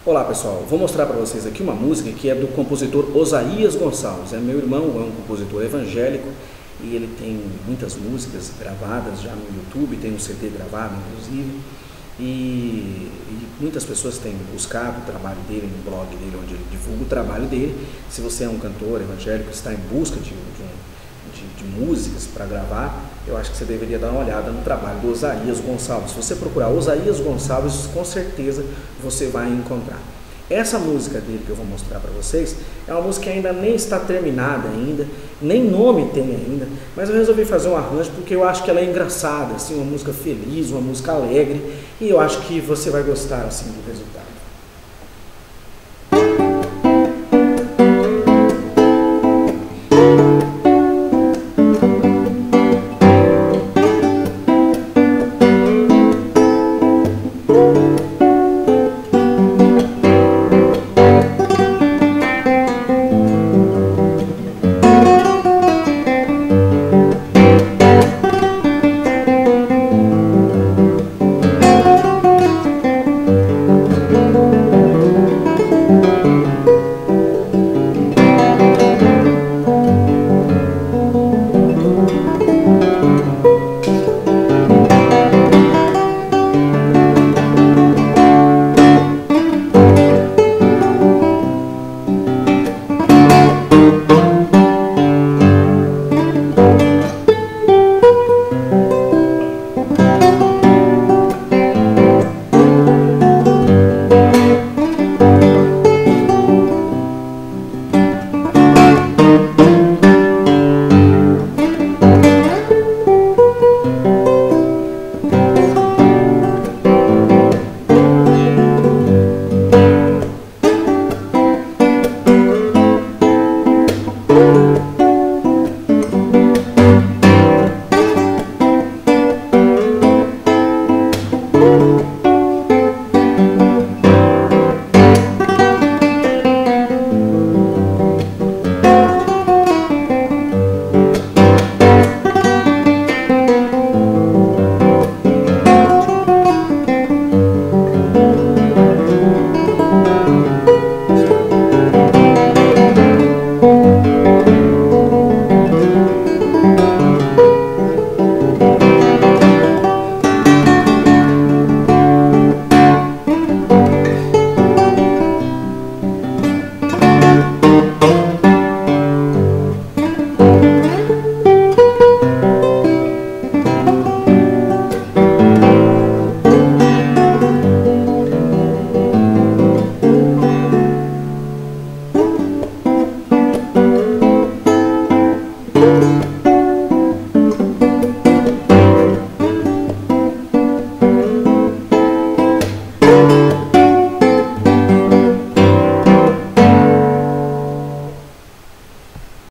Olá pessoal, vou mostrar para vocês aqui uma música que é do compositor Osaías Gonçalves. É meu irmão, é um compositor evangélico e ele tem muitas músicas gravadas já no YouTube, tem um CD gravado inclusive. E muitas pessoas têm buscado o trabalho dele no blog dele, onde ele divulga o trabalho dele. Se você é um cantor evangélico e está em busca de músicas para gravar, eu acho que você deveria dar uma olhada no trabalho do Osaías Gonçalves. Se você procurar Osaías Gonçalves, com certeza você vai encontrar. Essa música dele que eu vou mostrar para vocês é uma música que ainda nem está terminada ainda, nem nome tem ainda, mas eu resolvi fazer um arranjo porque eu acho que ela é engraçada, assim, uma música feliz, uma música alegre, e eu acho que você vai gostar assim do resultado.